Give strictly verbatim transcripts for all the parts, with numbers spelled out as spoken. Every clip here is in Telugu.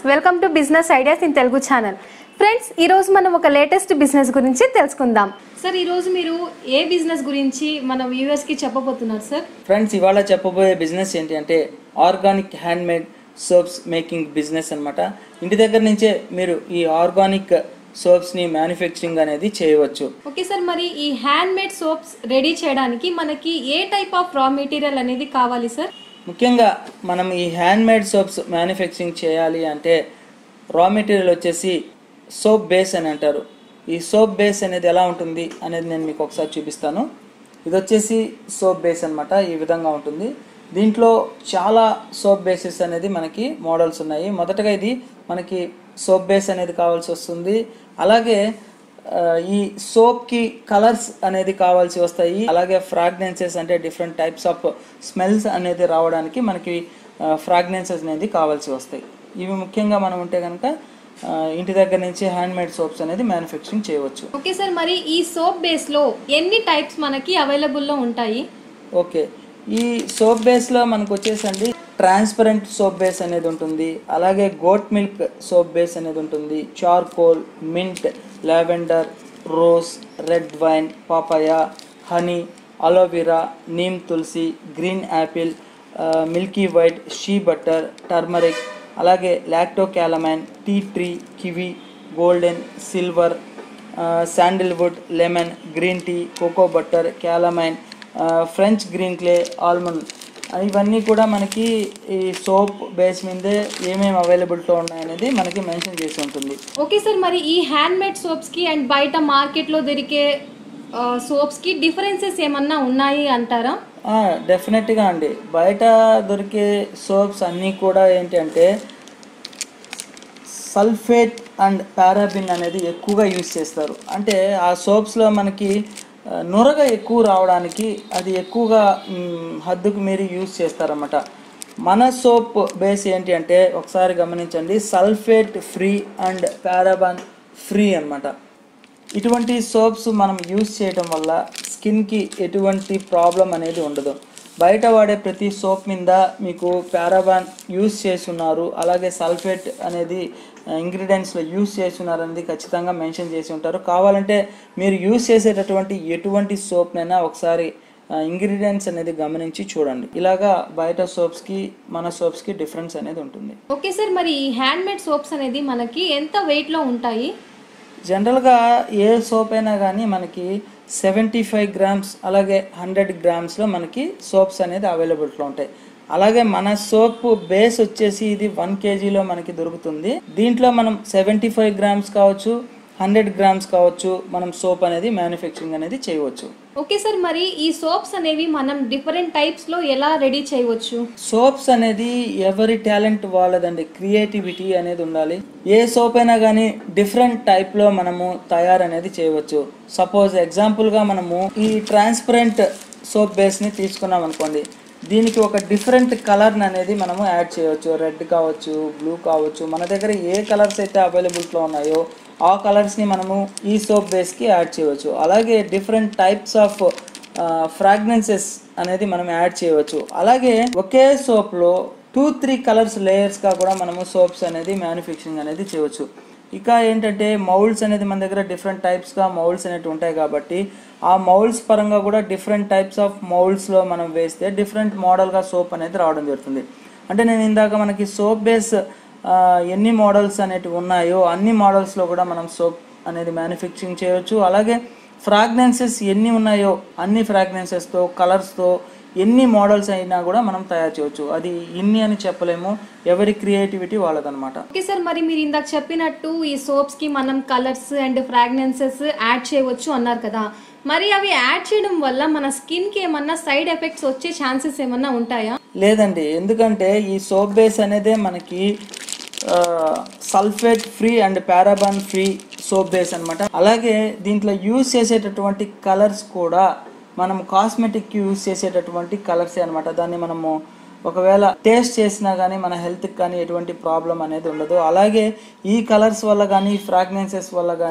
Welcome to business ideas in Telugu channel. Friends, ఈ రోజు మనం ఒక లేటెస్ట్ బిజినెస్ గురించి తెలుసుకుందాం. సార్, ఈ రోజు మీరు ఏ బిజినెస్ గురించి మన వ్యూవర్స్ కి చెప్పబోతున్నారు సార్? ఫ్రెండ్స్, ఇవాళ చెప్పబోయే బిజినెస్ ఏంటి అంటే organic hand made soaps making business అన్నమాట. ఇంటి దగ్గర నుంచే మీరు ఈ ఆర్గానిక్ సోప్స్ ని మ్యానుఫ్యాక్చరింగ్ అనేది చేయవచ్చు. ఓకే సార్, మరి ఈ హ్యాండ్ మేడ్ సోప్స్ రెడీ చేయడానికి మనకి ఏ టైప్ ఆఫ్ రా మెటీరియల్ అనేది కావాలి సార్? ముఖ్యంగా మనం ఈ హ్యాండ్ మేడ్ సోప్స్ మ్యానుఫ్యాక్చరింగ్ చేయాలి అంటే రా మెటీరియల్ వచ్చేసి సోప్ బేస్ అని అంటారు. ఈ సోప్ బేస్ అనేది ఎలా ఉంటుంది అనేది నేను మీకు ఒకసారి చూపిస్తాను. ఇది వచ్చేసి సోప్ బేస్ అనమాట. ఈ విధంగా ఉంటుంది. దీంట్లో చాలా సోప్ బేసెస్ అనేది మనకి మోడల్స్ ఉన్నాయి. మొదటగా ఇది మనకి సోప్ బేస్ అనేది కావాల్సి వస్తుంది. అలాగే ఈ సోప్కి కలర్స్ అనేది కావాల్సి వస్తాయి. అలాగే ఫ్రాగ్రెన్సెస్ అంటే డిఫరెంట్ టైప్స్ ఆఫ్ స్మెల్స్ అనేది రావడానికి మనకి ఫ్రాగ్రెన్సెస్ అనేది కావాల్సి వస్తాయి. ఇవి ముఖ్యంగా మనం ఉంటే కనుక ఇంటి దగ్గర నుంచి హ్యాండ్ మేడ్ సోప్స్ అనేది మ్యానుఫ్యాక్చరింగ్ చేయవచ్చు. ఓకే సార్, మరి ఈ సోప్ బేస్లో ఎన్ని టైప్స్ మనకి అవైలబుల్లో ఉంటాయి? ఓకే, ఈ సోప్ బేస్లో మనకు వచ్చేసండి ట్రాన్స్పరెంట్ సోప్ బేస్ అనేది ఉంటుంది. అలాగే గోట్ మిల్క్ సోప్ బేస్ అనేది ఉంటుంది. Charcoal, mint, lavender, rose, red wine, papaya, honey, aloe vera, neem తులసి, green apple, milky white, shea butter, turmeric, అలాగే lacto calamine, tea tree, kiwi, golden, silver, sandalwood, lemon, green tea, cocoa butter, calamine, French green clay, almond, ఇవన్నీ కూడా మనకి ఈ సోప్ బేస్ మీదే ఏమేమి అవైలబిలిటీ ఉన్నాయనేది మనకి మెన్షన్ చేసి ఉంటుంది. ఓకే సార్, మరి ఈ హ్యాండ్ మేడ్ సోప్స్కి అండ్ బయట మార్కెట్లో దొరికే సోప్స్కి డిఫరెన్సెస్ ఏమన్నా ఉన్నాయి అంటారా? డెఫినెట్గా అండి. బయట దొరికే సోప్స్ అన్నీ కూడా ఏంటి అంటే సల్ఫేట్ అండ్ పారాబిన్ అనేది ఎక్కువగా యూజ్ చేస్తారు. అంటే ఆ సోప్స్లో మనకి నొరగ ఎక్కువ రావడానికి అది ఎక్కువగా హద్దుకు మీరి యూజ్ చేస్తారన్నమాట. మన సోప్ బేస్ ఏంటి అంటే ఒకసారి గమనించండి, sulphate free and paraben free అన్నమాట. ఇటువంటి సోప్స్ మనం యూజ్ చేయడం వల్ల స్కిన్కి ఎటువంటి ప్రాబ్లం అనేది ఉండదు. బయట వాడే ప్రతి సోప్ మీద మీకు పారాబాన్ యూజ్ చేస్తున్నారు, అలాగే సల్ఫేట్ అనేది ఇంగ్రీడియంట్స్లో యూజ్ చేస్తున్నారు అనేది ఖచ్చితంగా మెన్షన్ చేసి ఉంటారు. కావాలంటే మీరు యూజ్ చేసేటటువంటి ఎటువంటి సోప్నైనా ఒకసారి ఇంగ్రీడియంట్స్ అనేది గమనించి చూడండి. ఇలాగా బయట సోప్స్కి మన సోప్స్కి డిఫరెన్స్ అనేది ఉంటుంది. ఓకే సార్, మరి ఈ హ్యాండ్ మేడ్ సోప్స్ అనేది మనకి ఎంత వెయిట్లో ఉంటాయి? జనరల్గా ఏ సోప్ అయినా కానీ మనకి సెవెంటీ ఫైవ్ గ్రామ్స్ అలాగే హండ్రెడ్ గ్రామ్స్లో మనకి సోప్స్ అనేది అవైలబిలిటీలో ఉంటాయి. అలాగే మన సోప్ బేస్ వచ్చేసి ఇది వన్ కేజీలో మనకి దొరుకుతుంది. దీంట్లో మనం సెవెంటీ ఫైవ్ గ్రామ్స్ కావచ్చు, హండ్రెడ్ గ్రామ్స్ కావచ్చు, మనం సోప్ అనేది మ్యానుఫ్యాక్చరింగ్ అనేది చేయవచ్చు. ఓకే సార్, మరి ఈ సోప్స్ అనేవి మనం డిఫరెంట్ టైప్స్లో ఎలా రెడీ చేయవచ్చు? సోప్స్ అనేది ఎవరి టాలెంట్ వాళ్ళదండి, క్రియేటివిటీ అనేది ఉండాలి. ఏ సోప్ అయినా కానీ డిఫరెంట్ టైప్లో మనము తయారు అనేది చేయవచ్చు. సపోజ్ ఎగ్జాంపుల్గా మనము ఈ ట్రాన్స్పరెంట్ సోప్ బేస్ని తీసుకున్నాం అనుకోండి, దీనికి ఒక డిఫరెంట్ కలర్ అనేది మనము యాడ్ చేయవచ్చు. రెడ్ కావచ్చు, బ్లూ కావచ్చు, మన దగ్గర ఏ కలర్స్ అయితే అవైలబిలిటీలో ఉన్నాయో ఆ కలర్స్ని మనము ఈ సోప్ బేస్కి యాడ్ చేయవచ్చు. అలాగే డిఫరెంట్ టైప్స్ ఆఫ్ ఫ్రాగ్రెన్సెస్ అనేది మనం యాడ్ చేయవచ్చు. అలాగే ఒకే సోప్లో టూ త్రీ కలర్స్ లేయర్స్గా కూడా మనము సోప్స్ అనేది మ్యానుఫ్యాక్చరింగ్ అనేది చేయవచ్చు. ఇక ఏంటంటే మౌల్డ్స్ అనేది మన దగ్గర డిఫరెంట్ టైప్స్గా మౌల్డ్స్ అనేవి ఉంటాయి కాబట్టి ఆ మౌల్డ్స్ పరంగా కూడా డిఫరెంట్ టైప్స్ ఆఫ్ మౌల్డ్స్లో మనం వేస్తే డిఫరెంట్ మోడల్గా సోప్ అనేది రావడం జరుగుతుంది. అంటే నేను ఇందాక మనకి సోప్ బేస్ ఎన్ని మోడల్స్ అనేటివి ఉన్నాయో అన్ని మోడల్స్లో కూడా మనం సోప్ అనేది మ్యానుఫ్యాక్చరింగ్ చేయవచ్చు. అలాగే ఫ్రాగ్రెన్సెస్ ఎన్ని ఉన్నాయో అన్ని ఫ్రాగ్రెన్సెస్తో, కలర్స్తో ఎన్ని మోడల్స్ అయినా కూడా మనం తయారు చేయవచ్చు. అది ఇన్ని అని చెప్పలేము, ఎవరి క్రియేటివిటీ వాళ్ళదనమాట. ఓకే సార్, మరి మీరు ఇందాక చెప్పినట్టు ఈ సోప్స్కి మనం కలర్స్ అండ్ ఫ్రాగ్రెన్సెస్ యాడ్ చేయవచ్చు అన్నారు కదా, మరి అవి యాడ్ చేయడం వల్ల మన స్కిన్కి ఏమన్నా సైడ్ ఎఫెక్ట్స్ వచ్చే ఛాన్సెస్ ఏమన్నా ఉంటాయా? లేదండి, ఎందుకంటే ఈ సోప్ బేస్ అనేదే మనకి sulphate free and paraben free soap base అనమాట. అలాగే దీంట్లో యూజ్ చేసేటటువంటి కలర్స్ కూడా మనం కాస్మెటిక్కి యూజ్ చేసేటటువంటి కలర్సే అనమాట. దాన్ని మనము ఒకవేళ టేస్ట్ చేసినా కానీ మన హెల్త్కి కానీ ఎటువంటి ప్రాబ్లం అనేది ఉండదు. అలాగే ఈ కలర్స్ వల్ల కానీ ఫ్రాగ్రెన్సెస్ వల్ల కానీ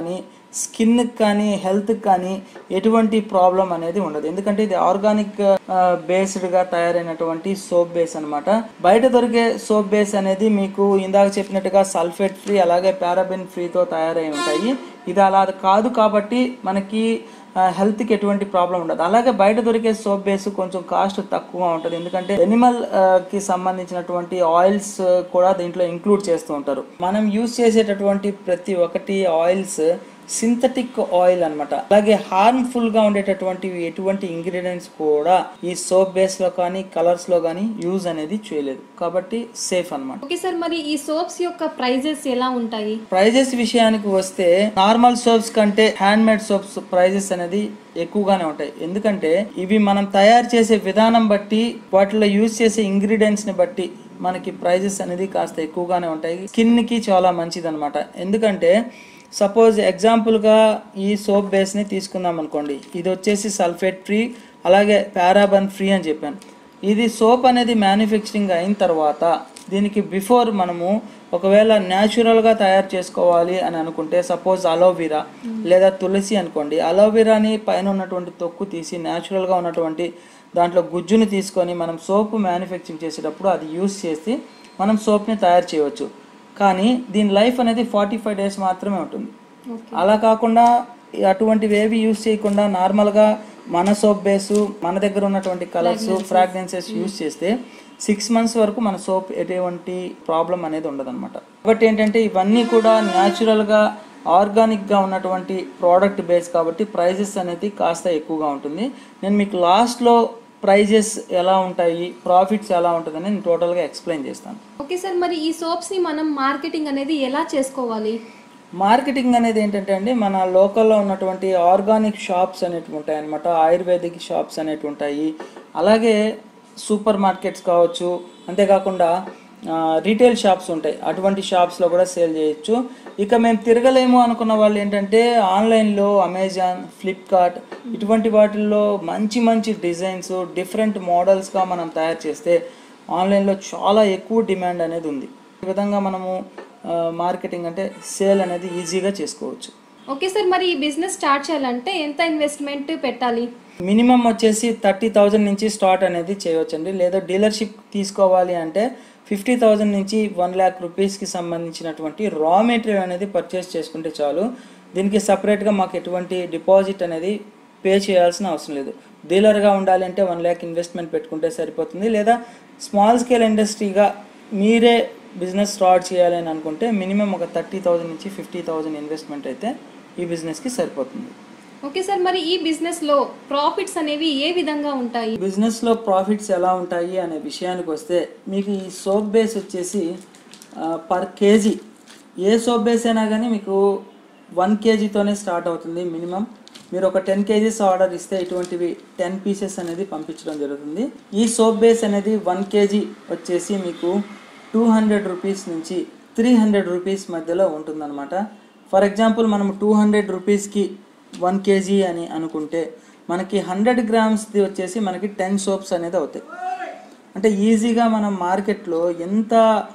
స్కిన్కి కానీ హెల్త్కి కానీ ఎటువంటి ప్రాబ్లం అనేది ఉండదు. ఎందుకంటే ఇది ఆర్గానిక్ బేస్డ్గా తయారైనటువంటి సోప్ బేస్ అనమాట. బయట దొరికే సోప్ బేస్ అనేది మీకు ఇందాక చెప్పినట్టుగా సల్ఫేట్ ఫ్రీ అలాగే పారాబెన్ ఫ్రీతో తయారై ఉంటాయి. ఇది అలా కాదు కాబట్టి మనకి హెల్త్కి ఎటువంటి ప్రాబ్లం ఉండదు. అలాగే బయట దొరికే సోప్ బేస్ కొంచెం కాస్ట్ తక్కువగా ఉంటుంది. ఎందుకంటే ఎనిమల్ కి సంబంధించినటువంటి ఆయిల్స్ కూడా దీంట్లో ఇంక్లూడ్ చేస్తూ ఉంటారు. మనం యూజ్ చేసేటటువంటి ప్రతి ఒక్కటి ఆయిల్స్ సింథటిక్ ఆయిల్ అనమాట. అలాగే హార్మ్ఫుల్ గా ఉండేటటువంటి ఎటువంటి ఇంగ్రీడియంట్స్ కూడా ఈ సోప్ బేస్ లో కానీ కలర్స్ లో కానీ యూజ్ అనేది చేయలేదు కాబట్టి సేఫ్ అనమాట. ఓకే సార్, మరి ఈ సోప్స్ యొక్క ప్రైజెస్ ఎలా ఉంటాయి? ప్రైజెస్ విషయానికి వస్తే నార్మల్ సోప్స్ కంటే హ్యాండ్ మేడ్ సోప్స్ ప్రైజెస్ అనేది ఎక్కువగానే ఉంటాయి. ఎందుకంటే ఇవి మనం తయారు చేసే విధానం బట్టి వాటిలో యూజ్ చేసే ఇంగ్రీడియంట్స్ ని బట్టి మనకి ప్రైజెస్ అనేది కాస్త ఎక్కువగానే ఉంటాయి. స్కిన్ కి చాలా మంచిది అనమాట. ఎందుకంటే సపోజ్ ఎగ్జాంపుల్గా ఈ సోప్ బేస్ని తీసుకుందాం అనుకోండి. ఇది వచ్చేసి సల్ఫేట్ ఫ్రీ అలాగే పారాబన్ ఫ్రీ అని చెప్పాను. ఇది సోప్ అనేది మ్యానుఫ్యాక్చరింగ్ అయిన తర్వాత దీనికి బిఫోర్ మనము ఒకవేళ న్యాచురల్గా తయారు చేసుకోవాలి అని అనుకుంటే సపోజ్ అలోవెరా లేదా తులసి అనుకోండి. అలోవెరాని పైన ఉన్నటువంటి తొక్కు తీసి న్యాచురల్గా ఉన్నటువంటి దాంట్లో గుజ్జుని తీసుకొని మనం సోప్ మ్యానుఫ్యాక్చరింగ్ చేసేటప్పుడు అది యూస్ చేసి మనం సోప్ని తయారు చేయవచ్చు. కానీ దీని లైఫ్ అనేది ఫార్టీ ఫైవ్ డేస్ మాత్రమే ఉంటుంది. అలా కాకుండా అటువంటివి ఏవి యూజ్ చేయకుండా నార్మల్గా మన సోప్ బేసు మన దగ్గర ఉన్నటువంటి కలర్స్ ఫ్రాగ్రెన్సెస్ యూజ్ చేస్తే సిక్స్ మంత్స్ వరకు మన సోప్ ఎటువంటి ప్రాబ్లం అనేది ఉండదు అనమాట. కాబట్టి ఏంటంటే ఇవన్నీ కూడా న్యాచురల్గా ఆర్గానిక్గా ఉన్నటువంటి ప్రోడక్ట్ బేస్ కాబట్టి ప్రైజెస్ అనేది కాస్త ఎక్కువగా ఉంటుంది. నేను మీకు లాస్ట్లో ప్రైజెస్ ఎలా ఉంటాయి ప్రాఫిట్స్ ఎలా ఉంటుందని నేను టోటల్గా ఎక్స్ప్లెయిన్ చేస్తాను. ఓకే సార్, మరి ఈ సోప్స్ని మనం మార్కెటింగ్ అనేది ఎలా చేసుకోవాలి? మార్కెటింగ్ అనేది ఏంటంటే అండి మన లోకల్లో ఉన్నటువంటి ఆర్గానిక్ షాప్స్ అనేవి ఉంటాయి అనమాట. ఆయుర్వేదిక్ షాప్స్ అనేవి ఉంటాయి. అలాగే సూపర్ మార్కెట్స్ కావచ్చు, అంతేకాకుండా రీటైల్ షాప్స్ ఉంటాయి. అటువంటి షాప్స్లో కూడా సేల్ చేయొచ్చు. ఇక మేము తిరగలేము అనుకున్న వాళ్ళు ఏంటంటే ఆన్లైన్లో అమెజాన్, ఫ్లిప్కార్ట్ ఇటువంటి వాటిల్లో మంచి మంచి డిజైన్స్ డిఫరెంట్ మోడల్స్గా మనం తయారు చేస్తే ఆన్లైన్లో చాలా ఎక్కువ డిమాండ్ అనేది ఉంది. ఈ విధంగా మనము మార్కెటింగ్ అంటే సేల్ అనేది ఈజీగా చేసుకోవచ్చు. ఓకే సార్, మరి ఈ బిజినెస్ స్టార్ట్ చేయాలంటే ఎంత ఇన్వెస్ట్మెంట్ పెట్టాలి? మినిమం వచ్చేసి థర్టీ థౌజండ్ నుంచి స్టార్ట్ అనేది చేయవచ్చండి. లేదా డీలర్షిప్ తీసుకోవాలి అంటే ఫిఫ్టీ థౌజండ్ నుంచి వన్ ల్యాక్ రూపీస్కి సంబంధించినటువంటి రా మెటీరియల్ అనేది పర్చేస్ చేసుకుంటే చాలు. దీనికి సపరేట్గా మాకు ఎటువంటి డిపాజిట్ అనేది పే చేయాల్సిన అవసరం లేదు. డీలర్గా ఉండాలి అంటే వన్ ల్యాక్ ఇన్వెస్ట్మెంట్ పెట్టుకుంటే సరిపోతుంది. లేదా స్మాల్ స్కేల్ ఇండస్ట్రీగా మీరే బిజినెస్ స్టార్ట్ చేయాలి అని అనుకుంటే మినిమం ఒక థర్టీ థౌజండ్ నుంచి ఫిఫ్టీ థౌజండ్ ఇన్వెస్ట్మెంట్ అయితే ఈ బిజినెస్కి సరిపోతుంది. ఓకే సార్, మరి ఈ బిజినెస్లో ప్రాఫిట్స్ అనేవి ఏ విధంగా ఉంటాయి? బిజినెస్లో ప్రాఫిట్స్ ఎలా ఉంటాయి అనే విషయానికి వస్తే మీకు ఈ సోప్ బేస్ వచ్చేసి పర్ కేజీ ఏ సోప్ బేస్ అయినా కానీ మీకు వన్ కేజీతోనే స్టార్ట్ అవుతుంది. మినిమం మీరు ఒక టెన్ కేజీస్ ఆర్డర్ ఇస్తే ఇటువంటివి టెన్ పీసెస్ అనేది పంపించడం జరుగుతుంది. ఈ సోప్ బేస్ అనేది వన్ కేజీ వచ్చేసి మీకు టూ హండ్రెడ్ రూపీస్ నుంచి త్రీ హండ్రెడ్ రూపీస్ మధ్యలో ఉంటుందన్నమాట. ఫర్ ఎగ్జాంపుల్ మనం టూ హండ్రెడ్ రూపీస్కి వన్ కేజీ అని అనుకుంటే మనకి హండ్రెడ్ గ్రామ్స్ది వచ్చేసి మనకి టెన్ సోప్స్ అనేది అవుతాయి. అంటే ఈజీగా మనం మార్కెట్లో ఎంత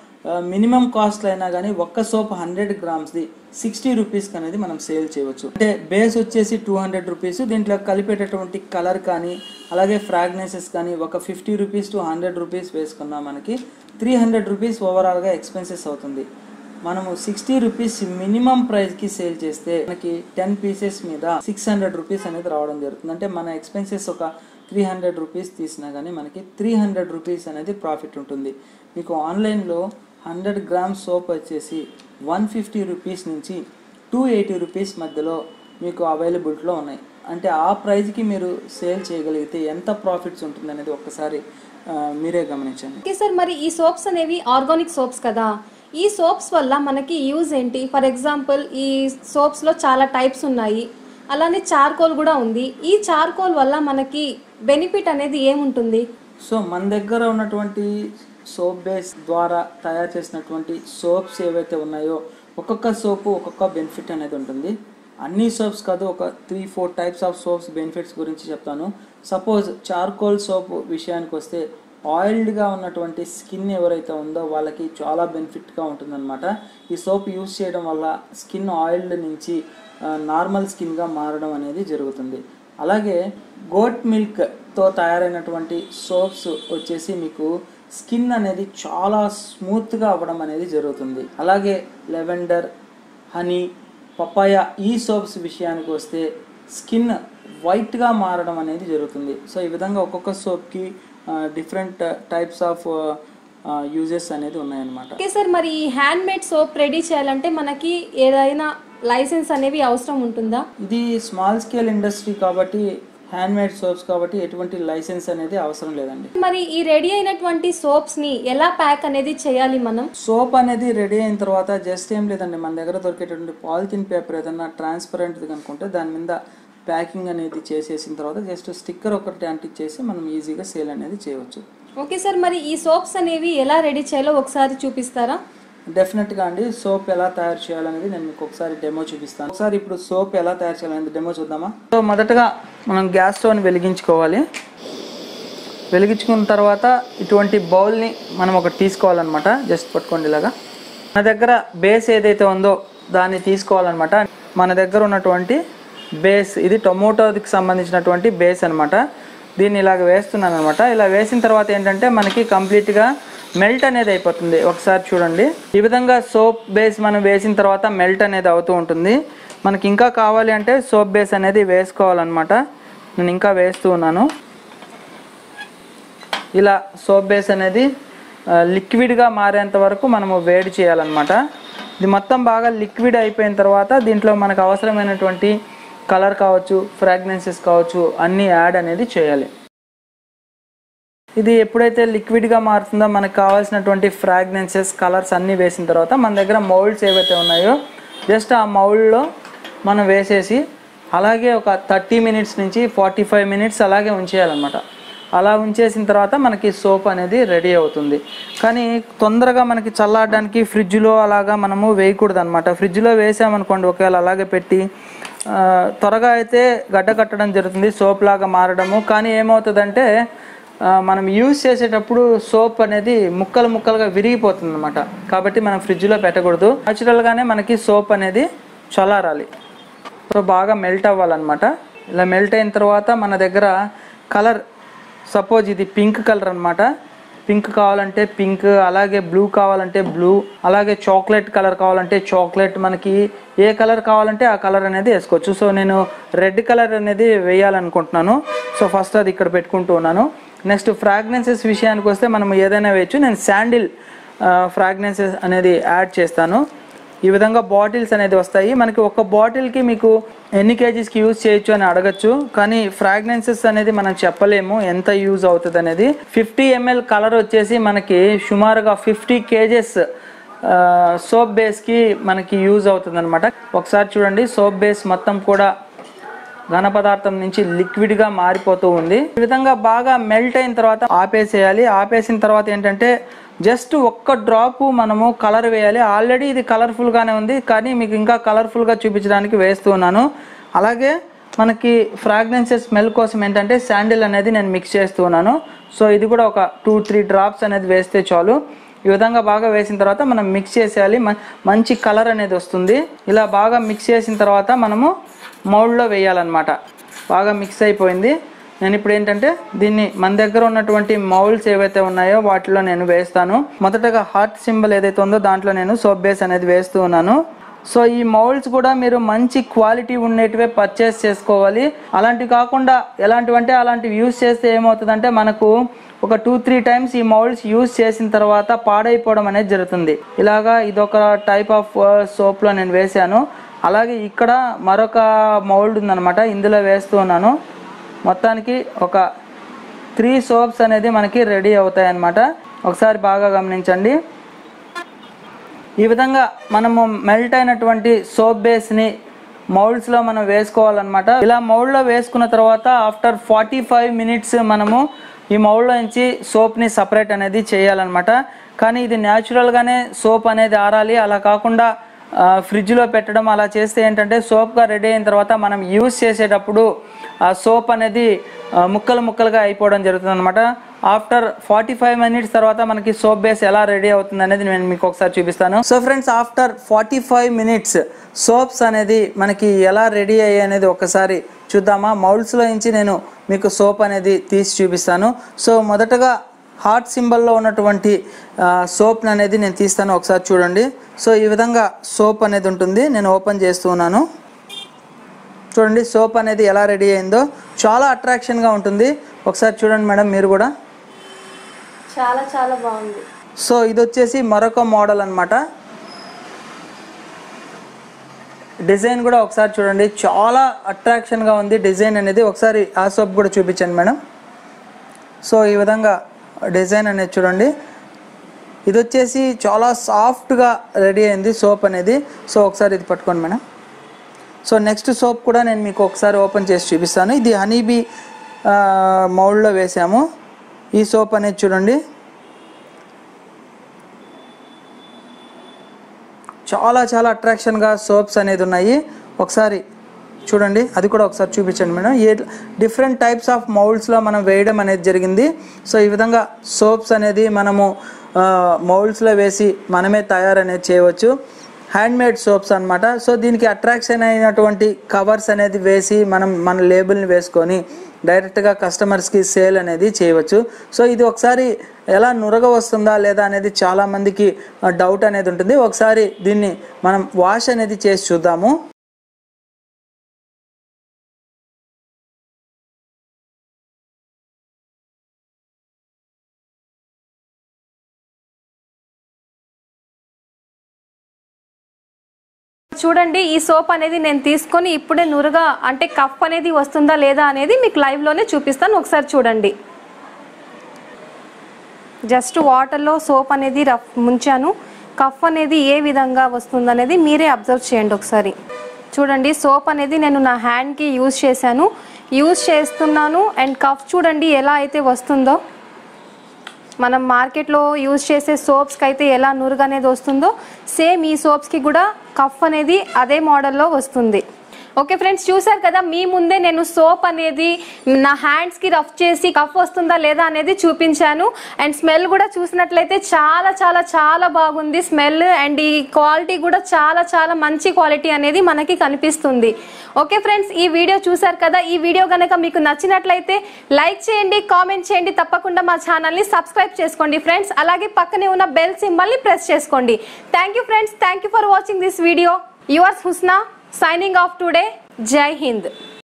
మినిమం కాస్ట్ అయినా కానీ ఒక్క సోప్ హండ్రెడ్ గ్రామ్స్ది సిక్స్టీ రూపీస్కి అనేది మనం సేల్ చేయవచ్చు. అంటే బేస్ వచ్చేసి టూ హండ్రెడ్ రూపీస్ దీంట్లో కలిపేటటువంటి కలర్ కానీ అలాగే ఫ్రాగ్రెన్సెస్ కానీ ఒక fifty rupees to hundred rupees వేసుకున్నా మనకి త్రీ హండ్రెడ్ రూపీస్ ఓవరాల్గా ఎక్స్పెన్సెస్ అవుతుంది. మనము సిక్స్టీ రూపీస్ మినిమం ప్రైస్కి సేల్ చేస్తే మనకి టెన్ పీసెస్ మీద సిక్స్ హండ్రెడ్ రూపీస్ అనేది రావడం జరుగుతుంది. అంటే మన ఎక్స్పెన్సెస్ ఒక త్రీ హండ్రెడ్ రూపీస్ తీసినా కానీ మనకి త్రీ హండ్రెడ్ రూపీస్ అనేది ప్రాఫిట్ ఉంటుంది. మీకు ఆన్లైన్లో హండ్రెడ్ గ్రామ్స్ సోప్ వచ్చేసి వన్ ఫిఫ్టీ రూపీస్ నుంచి టూ ఎయిటీ రూపీస్ మధ్యలో మీకు అవైలబిలిటీలో ఉన్నాయి. అంటే ఆ ప్రైస్కి మీరు సేల్ చేయగలిగితే ఎంత ప్రాఫిట్స్ ఉంటుంది అనేది ఒక్కసారి మీరే గమనించండి. ఓకే సార్, మరి ఈ సోప్స్ అనేవి ఆర్గానిక్ సోప్స్ కదా, ఈ సోప్స్ వల్ల మనకి యూజ్ ఏంటి? ఫర్ ఎగ్జాంపుల్ ఈ సోప్స్లో చాలా టైప్స్ ఉన్నాయి, అలానే చార్కోల్ కూడా ఉంది. ఈ చార్కోల్ వల్ల మనకి బెనిఫిట్ అనేది ఏముంటుంది? సో మన దగ్గర ఉన్నటువంటి సోప్ బేస్ ద్వారా తయారు చేసినటువంటి సోప్స్ ఏవైతే ఉన్నాయో ఒక్కొక్క సోపు ఒక్కొక్క బెనిఫిట్ అనేది ఉంటుంది. అన్ని సోప్స్ కాదు, ఒక three four types of soaps benefits గురించి చెప్తాను. సపోజ్ చార్కోల్ సోప్ విషయానికి వస్తే ఆయిల్డ్గా ఉన్నటువంటి స్కిన్ ఎవరైతే ఉందో వాళ్ళకి చాలా బెనిఫిట్గా ఉంటుందన్నమాట. ఈ సోప్ యూస్ చేయడం వల్ల స్కిన్ ఆయిల్డ్ నుంచి నార్మల్ స్కిన్గా మారడం అనేది జరుగుతుంది. అలాగే గోట్ మిల్క్తో తయారైనటువంటి సోప్స్ వచ్చేసి మీకు స్కిన్ అనేది చాలా స్మూత్గా అవ్వడం అనేది జరుగుతుంది. అలాగే లెవెండర్, హనీ, పపాయ ఈ సోప్స్ విషయానికి వస్తే స్కిన్ వైట్గా మారడం అనేది జరుగుతుంది. సో ఈ విధంగా ఒక్కొక్క సోప్కి డిఫరెంట్ టైప్స్ ఆఫ్ యూజెస్ అనేది ఉన్నాయన్నమాట. ఓకే సార్, మరి ఈ హ్యాండ్ మేడ్ సోప్ రెడీ చేయాలంటే మనకి ఏదైనా లైసెన్స్ అనేవి అవసరం ఉంటుందా? ఇది స్మాల్ స్కేల్ ఇండస్ట్రీ కాబట్టి, హ్యాండ్ మేడ్ సోప్స్ కాబట్టి ఎటువంటి లైసెన్స్ అనేది అవసరం లేదండి. మరి ఈ రెడీ అయినటువంటి సోప్స్ ని ఎలా ప్యాక్ అనేది చేయాలి మనం? సోప్ అనేది రెడీ అయిన తర్వాత జస్ట్ ఏం లేదండి, మన దగ్గర దొరికేటువంటి పాలిథిన్ పేపర్ ఏదన్నా ట్రాన్స్పరెంట్ది కనుకుంటే దాని మీద ప్యాకింగ్ అనేది చేసేసిన తర్వాత జస్ట్ స్టిక్కర్ ఒకటి అంటించేసి మనం ఈజీగా సేల్ అనేది చేయవచ్చు. ఓకే సార్, మరి ఈ సోప్స్ అనేవి ఎలా రెడీ చేయాలో ఒకసారి చూపిస్తారా? డెఫినెట్గా అండి. సోప్ ఎలా తయారు చేయాలనేది నేను మీకు ఒకసారి డెమో చూపిస్తాను. ఒకసారి ఇప్పుడు సోప్ ఎలా తయారు చేయాలనేది డెమో చూద్దామా? సో మొదటగా మనం గ్యాస్ స్టవ్ని వెలిగించుకోవాలి. వెలిగించుకున్న తర్వాత ఇటువంటి బౌల్ని మనం ఒకటి తీసుకోవాలన్నమాట. జస్ట్ పట్టుకోండి ఇలాగా. మన దగ్గర బేస్ ఏదైతే ఉందో దాన్ని తీసుకోవాలన్నమాట. మన దగ్గర ఉన్నటువంటి బేస్ ఇది టొమాటోకి సంబంధించినటువంటి బేస్ అనమాట. దీన్ని ఇలాగ వేస్తున్నాను అనమాట. ఇలా వేసిన తర్వాత ఏంటంటే మనకి కంప్లీట్గా మెల్ట్ అనేది అయిపోతుంది. ఒకసారి చూడండి, ఈ విధంగా సోప్ బేస్ మనం వేసిన తర్వాత మెల్ట్ అనేది అవుతూ ఉంటుంది. మనకి ఇంకా కావాలి అంటే సోప్ బేస్ అనేది వేసుకోవాలన్నమాట. నేను ఇంకా వేస్తూ ఉన్నాను. ఇలా సోప్ బేస్ అనేది లిక్విడ్గా మారేంత వరకు మనము వేడి చేయాలన్నమాట. ఇది మొత్తం బాగా లిక్విడ్ అయిపోయిన తర్వాత దీంట్లో మనకు అవసరమైనటువంటి కలర్ కావచ్చు, ఫ్రాగ్రెన్సెస్ కావచ్చు, అన్నీ యాడ్ అనేది చేయాలి. ఇది ఎప్పుడైతే లిక్విడ్గా మారుతుందో మనకు కావాల్సినటువంటి ఫ్రాగ్రెన్సెస్, కలర్స్ అన్నీ వేసిన తర్వాత మన దగ్గర మౌల్డ్స్ ఏవైతే ఉన్నాయో జస్ట్ ఆ మౌల్డ్లో మనం వేసేసి అలాగే ఒక థర్టీ మినిట్స్ నుంచి ఫార్టీ ఫైవ్ మినిట్స్ అలాగే ఉంచేయాలన్నమాట. అలా ఉంచేసిన తర్వాత మనకి సోప్ అనేది రెడీ అవుతుంది. కానీ తొందరగా మనకి చల్లారడానికి ఫ్రిడ్జ్లో అలాగా మనము వేయకూడదు అనమాట. ఫ్రిడ్జ్లో వేసామనుకోండి, ఒకవేళ అలాగే పెట్టి త్వరగా అయితే గడ్డ కట్టడం జరుగుతుంది, సోప్ లాగా మారడము. కానీ ఏమవుతుందంటే మనం యూజ్ చేసేటప్పుడు సోప్ అనేది ముక్కలు ముక్కలుగా విరిగిపోతుంది అనమాట. కాబట్టి మనం ఫ్రిడ్జ్లో పెట్టకూడదు. న్యాచురల్గానే మనకి సోప్ అనేది చల్లారాలి. సో బాగా మెల్ట్ అవ్వాలన్నమాట. ఇలా మెల్ట్ అయిన తర్వాత మన దగ్గర కలర్, సపోజ్ ఇది పింక్ కలర్ అనమాట. పింక్ కావాలంటే పింక్, అలాగే బ్లూ కావాలంటే బ్లూ, అలాగే చాక్లెట్ కలర్ కావాలంటే చాక్లెట్, మనకి ఏ కలర్ కావాలంటే ఆ కలర్ అనేది వేసుకోవచ్చు. సో నేను రెడ్ కలర్ అనేది వేయాలనుకుంటున్నాను. సో ఫస్ట్ అది ఇక్కడ పెట్టుకుంటూ ఉన్నాను. నెక్స్ట్ ఫ్రాగ్రెన్సెస్ విషయానికి వస్తే మనం ఏదైనా వేయచ్చు. నేను శాండిల్ ఫ్రాగ్రెన్సెస్ అనేది యాడ్ చేస్తాను. ఈ విధంగా బాటిల్స్ అనేది వస్తాయి మనకి. ఒక బాటిల్కి మీకు ఎన్ని కేజీస్కి యూజ్ చేయొచ్చు అని అడగచ్చు. కానీ ఫ్రాగ్రెన్సెస్ అనేది మనం చెప్పలేము ఎంత యూజ్ అవుతుంది అనేది. ఫిఫ్టీ ఎంఎల్ కలర్ వచ్చేసి మనకి సుమారుగా ఫిఫ్టీ కేజెస్ సోప్ బేస్కి మనకి యూజ్ అవుతుంది అనమాట. ఒకసారి చూడండి, సోప్ బేస్ మొత్తం కూడా ఘన పదార్థం నుంచి లిక్విడ్గా మారిపోతూ ఉంది. ఈ విధంగా బాగా మెల్ట్ అయిన తర్వాత ఆపేసేయాలి. ఆపేసిన తర్వాత ఏంటంటే జస్ట్ ఒక్క డ్రాపు మనము కలర్ వేయాలి. ఆల్రెడీ ఇది కలర్ఫుల్గానే ఉంది, కానీ మీకు ఇంకా కలర్ఫుల్గా చూపించడానికి వేస్తూ ఉన్నాను. అలాగే మనకి ఫ్రాగ్రెన్సెస్ స్మెల్ కోసం ఏంటంటే శాండిల్ అనేది నేను మిక్స్ చేస్తూ ఉన్నాను. సో ఇది కూడా ఒక టూ త్రీ డ్రాప్స్ అనేది వేస్తే చాలు. ఈ విధంగా బాగా వేసిన తర్వాత మనం మిక్స్ చేసేయాలి. మంచి కలర్ అనేది వస్తుంది. ఇలా బాగా మిక్స్ చేసిన తర్వాత మనము మౌల్డ్లో వేయాలన్నమాట. బాగా మిక్స్ అయిపోయింది. నేను ఇప్పుడు ఏంటంటే దీన్ని మన దగ్గర ఉన్నటువంటి మౌల్డ్స్ ఏవైతే ఉన్నాయో వాటిలో నేను వేస్తాను. మొదటగా హార్ట్ సింబల్ ఏదైతే ఉందో దాంట్లో నేను సోప్ బేస్ అనేది వేస్తూ ఉన్నాను. సో ఈ మౌల్డ్స్ కూడా మీరు మంచి క్వాలిటీ ఉండేటివే పర్చేస్ చేసుకోవాలి. అలాంటివి కాకుండా ఎలాంటివంటే అలాంటివి యూజ్ చేస్తే ఏమవుతుందంటే మనకు ఒక టూ త్రీ టైమ్స్ ఈ మౌల్డ్స్ యూజ్ చేసిన తర్వాత పాడైపోవడం అనేది జరుగుతుంది. ఇలాగా ఇదొక టైప్ ఆఫ్ సోప్లో నేను వేసాను. అలాగే ఇక్కడ మరొక మౌల్డ్ ఉందన్నమాట, ఇందులో వేస్తూ ఉన్నాను. మొత్తానికి ఒక త్రీ సోప్స్ అనేది మనకి రెడీ అవుతాయి అన్నమాట. ఒకసారి బాగా గమనించండి. ఈ విధంగా మనము మెల్ట్ అయినటువంటి సోప్ బేస్ని మౌల్డ్స్లో మనం వేసుకోవాలన్నమాట. ఇలా మౌల్డ్లో వేసుకున్న తర్వాత ఆఫ్టర్ ఫార్టీ ఫైవ్ మినిట్స్ మనము ఈ మౌల్డ్లో నుంచి సోప్ని సపరేట్ అనేది చేయాలన్నమాట. కానీ ఇది న్యాచురల్గానే సోప్ అనేది ఆరాలి. అలా కాకుండా ఫ్రిడ్జ్లో పెట్టడం అలా చేస్తే ఏంటంటే సోప్గా రెడీ అయిన తర్వాత మనం యూజ్ చేసేటప్పుడు ఆ సోప్ అనేది ముక్కలు ముక్కలుగా అయిపోవడం జరుగుతుంది అనమాట. ఆఫ్టర్ ఫార్టీ ఫైవ్ మినిట్స్ తర్వాత మనకి సోప్ బేస్ ఎలా రెడీ అవుతుంది అనేది నేను మీకు ఒకసారి చూపిస్తాను. So friends, after forty five minutes soaps అనేది మనకి ఎలా రెడీ అయ్యాయి అనేది ఒకసారి చూద్దామా. మౌల్డ్స్లో నుంచి నేను మీకు సోప్ అనేది తీసి చూపిస్తాను. సో మొదటగా హార్ట్ సింబల్లో ఉన్నటువంటి సోప్ అనేది నేను తీస్తాను, ఒకసారి చూడండి. సో ఈ విధంగా సోప్ అనేది ఉంటుంది. నేను ఓపెన్ చేస్తున్నాను. చూడండి సోప్ అనేది ఎలా రెడీ అయిందో, చాలా అట్రాక్షన్గా ఉంటుంది. ఒకసారి చూడండి మేడం మీరు కూడా. చాలా చాలా బాగుంది. సో ఇది వచ్చేసి మరొక మోడల్ అన్నమాట. డిజైన్ కూడా ఒకసారి చూడండి, చాలా అట్రాక్షన్గా ఉంది డిజైన్ అనేది. ఒకసారి ఆ సోప్ కూడా చూపించండి మేడం. సో ఈ విధంగా డిజైన్ అనేది చూడండి. ఇది వచ్చేసి చాలా సాఫ్ట్గా రెడీ అయింది సోప్ అనేది. సో ఒకసారి ఇది పట్టుకోండి మేడం. సో నెక్స్ట్ సోప్ కూడా నేను మీకు ఒకసారి ఓపెన్ చేసి చూపిస్తాను. ఇది హనీబీ మౌల్డ్లో వేసాము. ఈ సోప్ అనేది చూడండి, చాలా చాలా అట్రాక్షన్గా సోప్స్ అనేది ఉన్నాయి. ఒకసారి చూడండి, అది కూడా ఒకసారి చూపించండి మేడం. ఏ డిఫరెంట్ టైప్స్ ఆఫ్ మౌల్డ్స్లో మనం వేయడం అనేది జరిగింది. సో ఈ విధంగా సోప్స్ అనేది మనము మౌల్డ్స్లో వేసి మనమే తయారు అనేది చేయవచ్చు. హ్యాండ్మేడ్ సోప్స్ అనమాట. సో దీనికి అట్రాక్షన్ అయినటువంటి కవర్స్ అనేది వేసి మనం మన లేబుల్ని వేసుకొని డైరెక్ట్గా కస్టమర్స్కి సేల్ అనేది చేయవచ్చు. సో ఇది ఒకసారి ఎలా నురగ వస్తుందా లేదా అనేది చాలామందికి డౌట్ అనేది ఉంటుంది. ఒకసారి దీన్ని మనం వాష్ అనేది చేసి చూద్దాము. చూడండి, ఈ సోప్ అనేది నేను తీసుకొని ఇప్పుడే నురుగా అంటే కఫ్ అనేది వస్తుందా లేదా అనేది మీకు లైవ్లోనే చూపిస్తాను. ఒకసారి చూడండి. జస్ట్ వాటర్లో సోప్ అనేది రఫ్ ముంచాను. కఫ్ అనేది ఏ విధంగా వస్తుందనేది మీరే అబ్జర్వ్ చేయండి. ఒకసారి చూడండి, సోప్ అనేది నేను నా హ్యాండ్కి యూజ్ చేశాను, యూజ్ చేస్తున్నాను. అండ్ కఫ్ చూడండి ఎలా అయితే వస్తుందో, మనం మార్కెట్లో యూజ్ చేసే సోప్స్కి అయితే ఎలా నురుగు అనేది వస్తుందో సేమ్ ఈ సోప్స్కి కూడా కఫ్ అనేది అదే మోడల్లో వస్తుంది. ఓకే ఫ్రెండ్స్, చూసారు కదా, మీ ముందే నేను సోప్ అనేది నా హ్యాండ్స్కి రఫ్ చేసి కఫ్ వస్తుందా లేదా అనేది చూపించాను. అండ్ స్మెల్ కూడా చూసినట్లయితే చాలా చాలా చాలా బాగుంది స్మెల్. అండ్ ఈ క్వాలిటీ కూడా చాలా చాలా మంచి క్వాలిటీ అనేది మనకి కనిపిస్తుంది. ఓకే ఫ్రెండ్స్, ఈ వీడియో చూసారు కదా. ఈ వీడియో కనుక మీకు నచ్చినట్లయితే లైక్ చేయండి, కామెంట్ చేయండి, తప్పకుండా మా ఛానల్ని సబ్స్క్రైబ్ చేసుకోండి ఫ్రెండ్స్. అలాగే పక్కనే ఉన్న బెల్ సింబల్ని ప్రెస్ చేసుకోండి. Thank you friends, thank you for watching this video. Yours Husna signing off today. జై హింద్.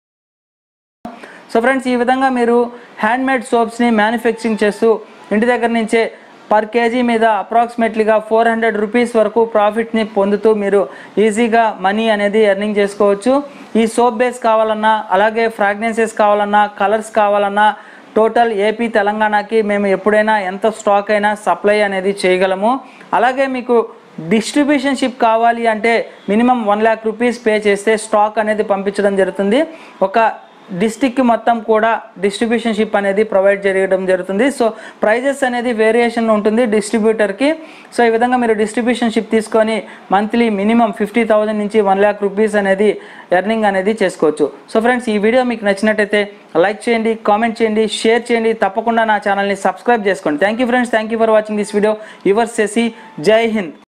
సో ఫ్రెండ్స్, ఈ విధంగా మీరు హ్యాండ్మేడ్ సోప్స్ని మ్యానుఫ్యాక్చరింగ్ చేస్తూ ఇంటి దగ్గర నుంచే పర్ కేజీ మీద అప్రాక్సిమేట్లీగా ఫోర్ హండ్రెడ్ రూపీస్ వరకు ప్రాఫిట్ని పొందుతూ మీరు ఈజీగా మనీ అనేది ఎర్నింగ్ చేసుకోవచ్చు. ఈ సోప్ బేస్ కావాలన్నా, అలాగే ఫ్రాగ్రెన్సెస్ కావాలన్నా, కలర్స్ కావాలన్నా టోటల్ ఏపీ తెలంగాణకి మేము ఎప్పుడైనా ఎంత స్టాక్ అయినా సప్లై అనేది చేయగలము. అలాగే మీకు డిస్ట్రిబ్యూషన్షిప్ కావాలి అంటే minimum one lakh rupees pay చేస్తే స్టాక్ అనేది పంపించడం జరుగుతుంది. ఒక డిస్టిక్కి మొత్తం కూడా డిస్ట్రిబ్యూషన్షిప్ అనేది ప్రొవైడ్ చేయడం జరుగుతుంది. సో ప్రైజెస్ అనేది వేరియేషన్ ఉంటుంది డిస్ట్రిబ్యూటర్కి. సో ఈ విధంగా మీరు డిస్ట్రిబ్యూషన్షిప్ తీసుకొని మంత్లీ మినిమం ఫిఫ్టీ థౌజండ్ నుంచి వన్ ల్యాక్ రూపీస్ అనేది ఎర్నింగ్ అనేది చేసుకోవచ్చు. సో ఫ్రెండ్స్, ఈ వీడియో మీకు నచ్చినట్టయితే లైక్ చేయండి, కామెంట్ చేయండి, షేర్ చేయండి, తప్పకుండా నా ఛానల్ని సబ్స్క్రైబ్ చేసుకోండి. Thank you friends, thank you for watching this video. Yours Shashi. జై హింద్.